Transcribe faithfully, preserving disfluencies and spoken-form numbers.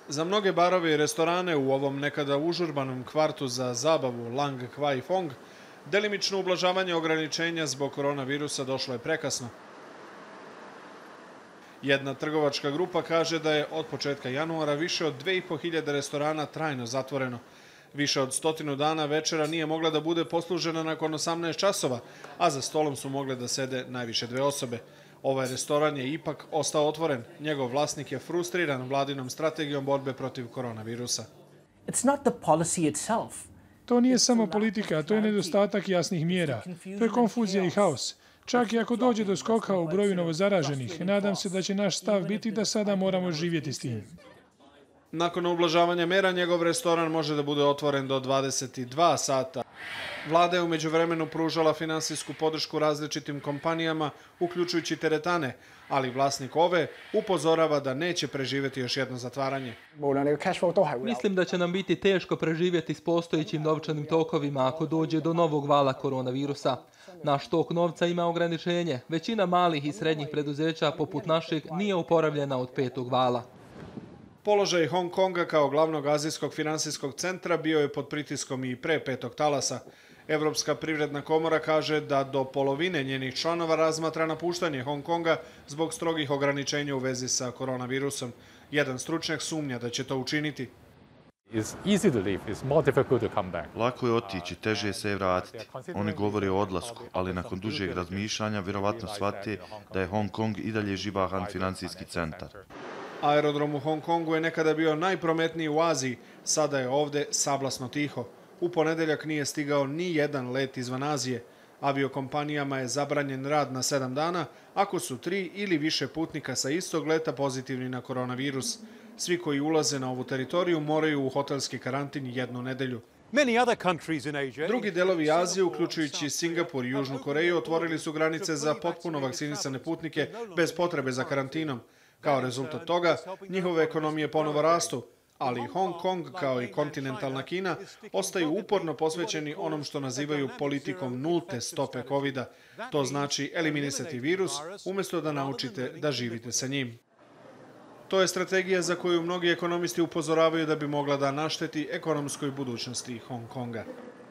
Za mnoge barove i restorane u ovom nekada užurbanom kvartu za zabavu Lang Kwai Fong, delimično ublažavanje ograničenja zbog koronavirusa došlo je prekasno. Jedna trgovačka grupa kaže da je od početka januara više od dve i po hiljade restorana trajno zatvoreno. Više od stotinu dana večera nije mogla da bude poslužena nakon osamnaest časova, a za stolom su mogle da sede najviše dve osobe. Ovaj restoran je ipak ostao otvoren. Njegov vlasnik je frustriran vladinom strategijom borbe protiv koronavirusa. To nije samo politika, to je nedostatak jasnih mjera. To je konfuzija i haos. Čak i ako dođe do skoka u broju novozaraženih, nadam se da će naš stav biti da sada moramo živjeti s tim. Nakon ublažavanja mera, njegov restoran može da bude otvoren do dvadeset dva sata. Vlada je u međuvremenu pružala finansijsku podršku različitim kompanijama, uključujući teretane, ali vlasnik ove upozorava da neće preživjeti još jedno zatvaranje. Mislim da će nam biti teško preživjeti s postojećim novčanim tokovima ako dođe do novog vala koronavirusa. Naš tok novca ima ograničenje. Većina malih i srednjih preduzeća poput našeg nije oporavljena od petog vala. Položaj Hong Konga kao glavnog azijskog finansijskog centra bio je pod pritiskom i pre petog talasa. Evropska privredna komora kaže da do polovine njenih članova razmatra napuštanje Hong Konga zbog strogih ograničenja u vezi sa koronavirusom. Jedan stručnjak sumnja da će to učiniti. Lako je otići, teže se vratiti. Oni govore o odlasku, ali nakon dužeg razmišljanja vjerovatno shvate da je Hong Kong i dalje živahan finansijski centar. Aerodrom u Hong Kongu je nekada bio najprometniji u Aziji, sada je ovde sablasno tiho. U ponedeljak nije stigao ni jedan let izvan Azije. Aviokompanijama je zabranjen rad na sedam dana ako su tri ili više putnika sa istog leta pozitivni na koronavirus. Svi koji ulaze na ovu teritoriju moraju u hotelski karantin jednu nedelju. Drugi delovi Azije, uključujući Singapur i Južnu Koreju, otvorili su granice za potpuno vakcinisane putnike bez potrebe za karantinom. Kao rezultat toga, njihove ekonomije ponovo rastu, ali Hong Kong, kao i kontinentalna Kina, ostaju uporno posvećeni onom što nazivaju politikom nulte stope kovida. To znači eliminisati virus, umjesto da naučite da živite sa njim. To je strategija za koju mnogi ekonomisti upozoravaju da bi mogla da našteti ekonomskoj budućnosti Hong Konga.